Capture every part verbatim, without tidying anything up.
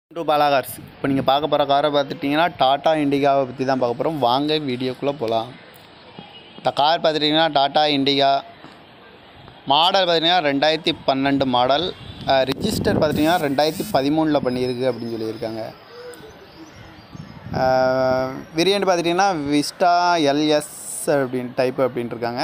to Bala cars. இப்போ நீங்கள் பார்க்க போகிற காரை பார்த்துட்டிங்கன்னா டாட்டா இண்டிகாவை பற்றி தான் பார்க்க போகிறோம். வாங்க வீடியோக்குள்ளே போகலாம். இந்த கார் பார்த்துட்டிங்கன்னா டாட்டா இண்டிகா மாடல் பார்த்திங்கன்னா ரெண்டாயிரத்தி பன்னெண்டு மாடல். ரிஜிஸ்டர் பார்த்திங்கன்னா ரெண்டாயிரத்தி பதிமூணில் பண்ணியிருக்கு அப்படின்னு சொல்லியிருக்காங்க. வேரியண்ட் பார்த்துட்டிங்கன்னா விஸ்டா எல்எஸ் அப்படின்னு டைப்பு அப்படின்ட்டுருக்காங்க.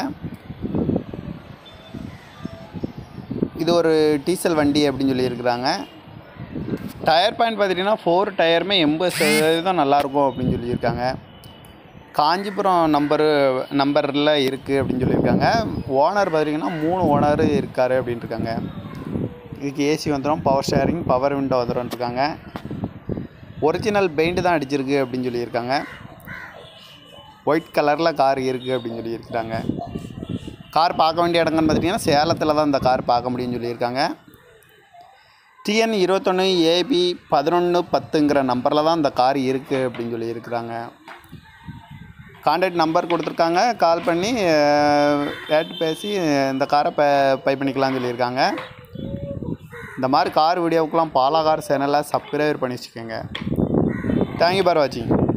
இது ஒரு டீசல் வண்டி அப்படின்னு சொல்லியிருக்கிறாங்க. டயர் பாயிண்ட் பார்த்துட்டிங்கன்னா ஃபோர் டயருமே எண்பது சதவீதம் நல்லாயிருக்கும் அப்படின்னு சொல்லியிருக்காங்க. காஞ்சிபுரம் நம்பரு நம்பரில் இருக்குது அப்படின்னு சொல்லியிருக்காங்க. ஓனர் பார்த்திங்கன்னா மூணு ஓனர் இருக்கார் அப்படின்ட்டுருக்காங்க. இதுக்கு ஏசி வந்துடும், பவர் ஷேரிங், பவர் விண்டோ வந்துடும்ன்ட்ருக்காங்க. ஒரிஜினல் பெயிண்ட் தான் அடிச்சிருக்கு அப்படின்னு சொல்லியிருக்காங்க. ஒயிட் கலரில் கார் இருக்குது அப்படின்னு சொல்லியிருக்கிறாங்க. கார் பார்க்க வேண்டிய இடங்கன்னு பார்த்திங்கன்னா சேலத்தில் தான் இந்த கார் பார்க்க முடியும்னு சொல்லியிருக்காங்க. டிஎன் இருபத்தொன்று ஏபி பதினொன்று பத்துங்கிற நம்பரில் தான் இந்த கார் இருக்குது அப்படின்னு சொல்லியிருக்கிறாங்க. கான்டாக்ட் நம்பர் கொடுத்துருக்காங்க. கால் பண்ணி ரேட்டு பேசி இந்த காரை ப பை பண்ணிக்கலாம்னு சொல்லியிருக்காங்க. இந்த மாதிரி கார் வீடியோவுக்கெலாம் பாலா கார் சேனலை சப்ஸ்கிரைப் பண்ணி வச்சுக்கோங்க. தேங்க்யூ ஃபார் வாட்சிங்.